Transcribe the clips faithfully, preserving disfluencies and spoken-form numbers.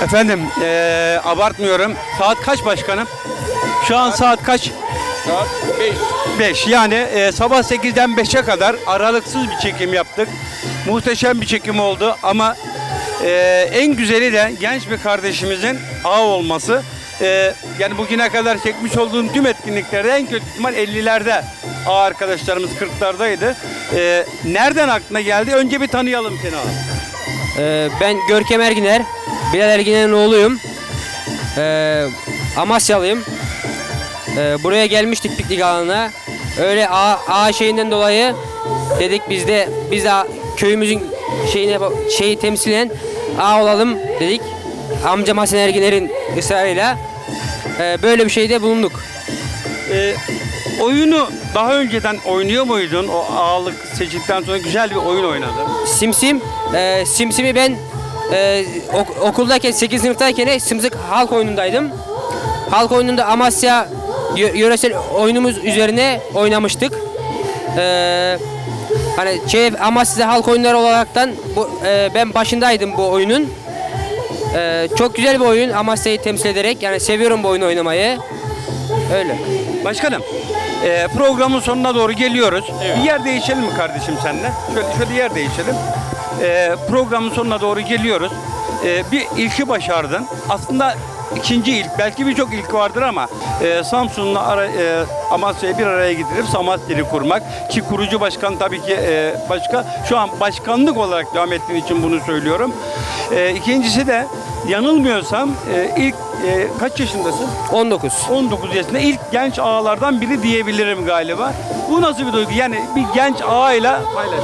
Efendim ee, abartmıyorum. Saat kaç başkanım? Şu an saat kaç? Saat beş. beş. Yani e, sabah sekizden beşe kadar aralıksız bir çekim yaptık. Muhteşem bir çekim oldu ama e, en güzeli de genç bir kardeşimizin ağ olması. E, yani bugüne kadar çekmiş olduğum tüm etkinliklerde en kötü ihtimal ellilerde ağ arkadaşlarımız kırklardaydı. E, nereden aklına geldi? Önce bir tanıyalım seni abi. Ee, ben Görkem Erginer, Bilal Erginer'in oğluyum. Ee, Amasyalıyım. Ee, buraya gelmiştik piknik alanına. Öyle A, A şeyinden dolayı dedik biz de biz de köyümüzün şeyine şeyi temsilen A olalım dedik. Amcam Hasan Erginer'in ısrarıyla ee, böyle bir şeyde bulunduk. E, oyunu daha önceden oynuyor muydun? O ağalık seçildikten sonra güzel bir oyun oynadın. Simsim, e, Simsim'i ben e, ok, okuldayken sekiz sınıftayken Simsik halk oyunundaydım. Halk oyununda Amasya yöresel oyunumuz üzerine oynamıştık. Ee, hani şey, Amasya halk oyunları olaraktan bu, e, ben başındaydım bu oyunun. Ee, çok güzel bir oyun Amasya'yı temsil ederek, yani seviyorum bu oyunu oynamayı. Öyle. Başkanım, e, programın sonuna doğru geliyoruz. Evet. Bir yer değişelim mi kardeşim seninle? Şöyle, şöyle yer değişelim. E, programın sonuna doğru geliyoruz. E, bir ilki başardın. Aslında ikinci ilk, belki birçok ilk vardır ama e, Samsun'la ara, e, Amasya'yı bir araya getirip Samatya'yı kurmak. Ki kurucu başkan tabii ki e, başka. Şu an başkanlık olarak devam ettiğin için bunu söylüyorum. E, ikincisi de yanılmıyorsam e, ilk e, kaç yaşındasın? on dokuz. on dokuz yaşında ilk genç ağalardan biri diyebilirim galiba. Bu nasıl bir duygu? Yani bir genç ağayla paylaş.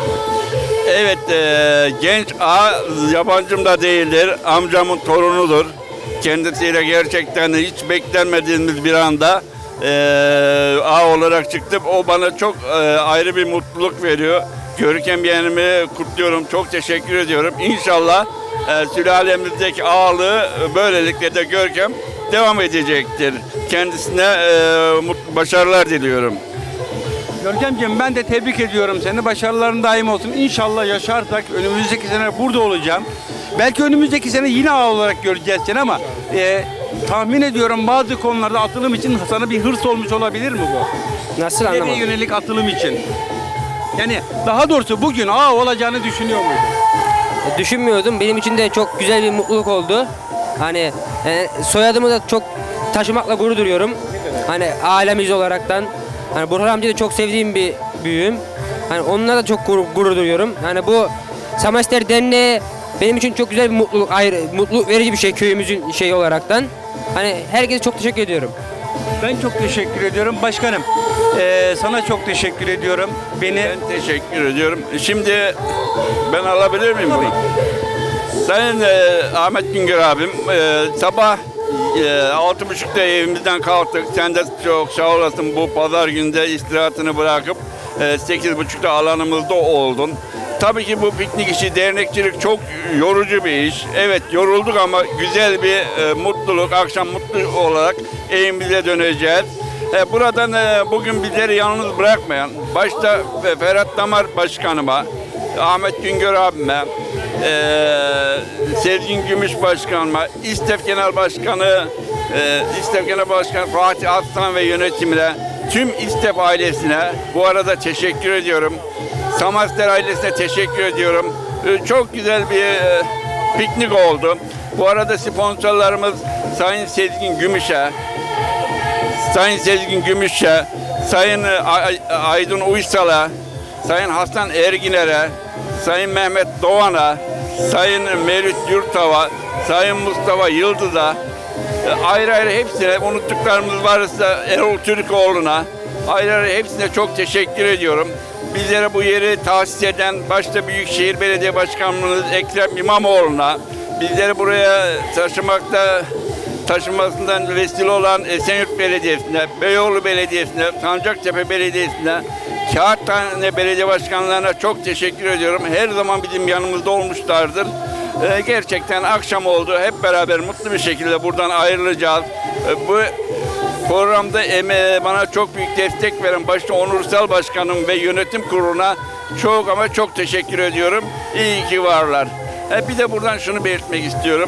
Evet, e, genç ağa yabancım da değildir. Amcamın torunudur. Kendisiyle gerçekten hiç beklenmediğimiz bir anda e, ağa olarak çıktım. O bana çok e, ayrı bir mutluluk veriyor. Görkem yeğenimi kutluyorum. Çok teşekkür ediyorum. İnşallah e, sülalemizdeki ağalığı böylelikle de Görkem devam edecektir. Kendisine e, mutlu başarılar diliyorum. Görkemciğim, ben de tebrik ediyorum seni. Başarıların daim olsun. İnşallah yaşarsak önümüzdeki sene burada olacağım. Belki önümüzdeki sene yine ağa olarak göreceğiz seni ama e, tahmin ediyorum bazı konularda atılım için sana bir hırs olmuş olabilir mi bu? Nasıl İleriye anlamadım? yönelik atılım için. Yani daha doğrusu bugün ağa olacağını düşünüyor muydun? Düşünmüyordum. Benim için de çok güzel bir mutluluk oldu. Hani e, soyadımı da çok taşımakla gurur duyuyorum. Hani ailemiz olaraktan. Hani Burhan amcayı da çok sevdiğim bir büyüğüm. Hani onunla da çok gurur, gurur duyuyorum. Hani bu Samaster Derneği benim için çok güzel bir mutluluk, ayrı, mutluluk verici bir şey köyümüzün şeyi olaraktan. Hani herkese çok teşekkür ediyorum. Ben çok teşekkür ediyorum. Başkanım, e, sana çok teşekkür ediyorum. Beni Ben teşekkür ediyorum. Şimdi ben alabilir miyim bunu? Sayın e, Ahmet Güngör abim, e, sabah e, altı buçukta evimizden kalktık. Sen de çok sağ olasın, bu pazar günde istirahatını bırakıp e, sekiz buçukta alanımızda oldun. Tabii ki bu piknik işi, dernekçilik çok yorucu bir iş. Evet, yorulduk ama güzel bir e, mutluluk. Akşam mutlu olarak evimize döneceğiz. E, buradan e, bugün bizleri yalnız bırakmayan, başta e, Ferhat Damar Başkanıma, Ahmet Güngör abime, e, Sezgin Gümüş Başkanıma, İSTEF Genel Başkanı, e, İSTEF Genel Başkanı Fatih Aslan ve yönetimine, tüm İSTEF ailesine bu arada teşekkür ediyorum. Samaster ailesine teşekkür ediyorum. E, çok güzel bir e, piknik oldu. Bu arada sponsorlarımız Sayın Sezgin Gümüş'e, Sayın Sezgin Gümüş'e, Sayın Ay Aydın Uysal'a, Sayın Hasan Erginer'e, Sayın Mehmet Doğan'a, Sayın Mevlüt Yurtava, Sayın Mustafa Yıldız'a, e, ayrı ayrı hepsine, unuttuklarımız varsa Erol Türkoğlu'na, ayrı ayrı hepsine çok teşekkür ediyorum. Bizlere bu yeri tahsis eden başta Büyükşehir Belediye Başkanımız Ekrem İmamoğlu'na, bizleri buraya taşımakta taşınmasından vesile olan Esenyurt Belediyesi'ne, Beyoğlu Belediyesi'ne, Sancaktepe Belediyesi'ne, Kağıthane Belediye Başkanlarına çok teşekkür ediyorum. Her zaman bizim yanımızda olmuşlardır. Ee, gerçekten akşam oldu. Hep beraber mutlu bir şekilde buradan ayrılacağız. Ee, bu programda emeğe, bana çok büyük destek veren başta Onursal Başkanım ve yönetim kuruluna çok ama çok teşekkür ediyorum. İyi ki varlar. Ee, bir de buradan şunu belirtmek istiyorum.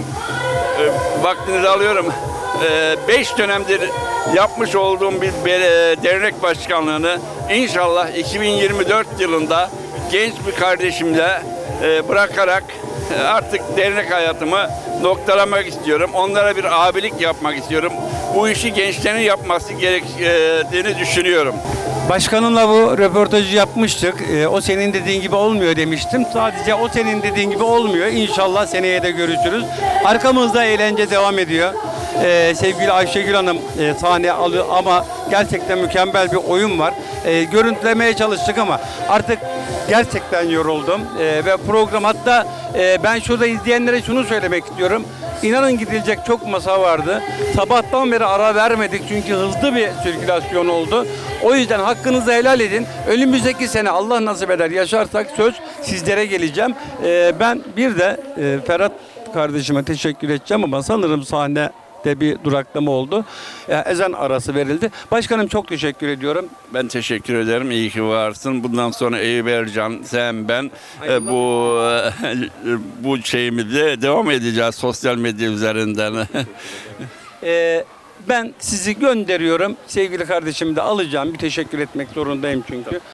e, vaktinizi alıyorum. E, beş dönemdir yapmış olduğum bir be- dernek başkanlığını inşallah iki bin yirmi dört yılında genç bir kardeşimle e, bırakarak e, artık dernek hayatımı noktalamak istiyorum. Onlara bir abilik yapmak istiyorum. Bu işi gençlerin yapması gerektiğini düşünüyorum. Başkanınla bu röportajı yapmıştık. Ee, o senin dediğin gibi olmuyor demiştim. Sadece o senin dediğin gibi olmuyor. İnşallah seneye de görüşürüz. Arkamızda eğlence devam ediyor. Ee, sevgili Ayşegül Hanım e, sahne alıyor ama gerçekten mükemmel bir oyun var. Ee, görüntülemeye çalıştık ama artık gerçekten yoruldum. Ee, ve program hatta e, ben şurada izleyenlere şunu söylemek istiyorum. İnanın gidilecek çok masa vardı. Sabahtan beri ara vermedik çünkü hızlı bir sirkülasyon oldu. O yüzden hakkınızı helal edin. Önümüzdeki sene Allah nasip eder yaşarsak söz sizlere geleceğim. Ee, ben bir de e, Ferhat kardeşime teşekkür edeceğim ama sanırım sahnede bir duraklama oldu. Yani ezan arası verildi. Başkanım çok teşekkür ediyorum. Ben teşekkür ederim. İyi ki varsın. Bundan sonra Eyüp Ercan, sen, ben e, bu e, bu şeyimizi devam edeceğiz sosyal medya üzerinden. Ee, ben sizi gönderiyorum. Sevgili kardeşimi de alacağım. Bir teşekkür etmek zorundayım çünkü.